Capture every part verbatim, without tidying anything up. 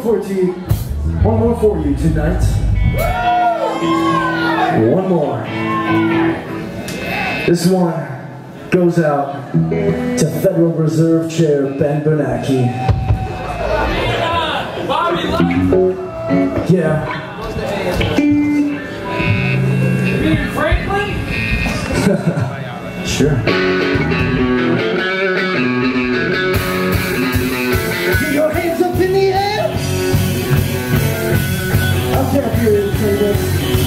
for you. One more for you tonight. One more. This one goes out to Federal Reserve Chair Ben Bernanke. Yeah. Franklin? Sure. Get your hands up in the air. I'll tell you to say this.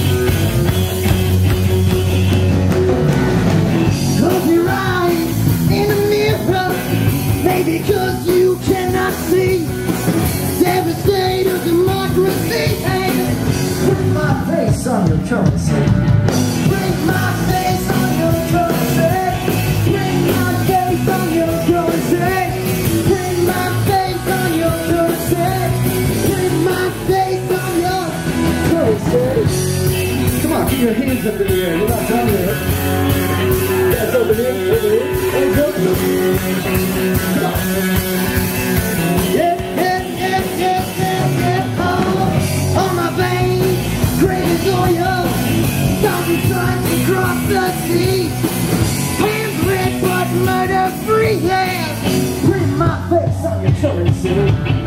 Close your eyes in the mirror, maybe cause you cannot see. Devastate of democracy. Hey, put my face on your currency. Bring my face on your currency. Bring my face on your currency. Bring my face on your currency. Bring my face on your currency. Come on, keep your hands up in the air. You're not done yet. Hands over here, over here. Hands over here. Come on. Yeah, yeah, yeah, yeah, yeah, yeah. Oh, on my veins, great as oil. Thousand times across the sea. Hands red but murder free. Yeah. Bring my face on your currency.